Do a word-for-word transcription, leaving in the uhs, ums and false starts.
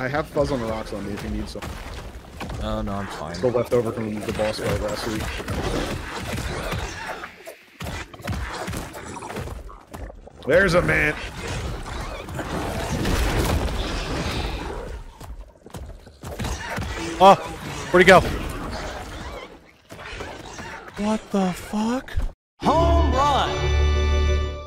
I have fuzz on the rocks on me if you need some. Oh, no, I'm fine. Still left over from the boss fight last week. There's a man. Oh, where'd he go? What the fuck? Oh!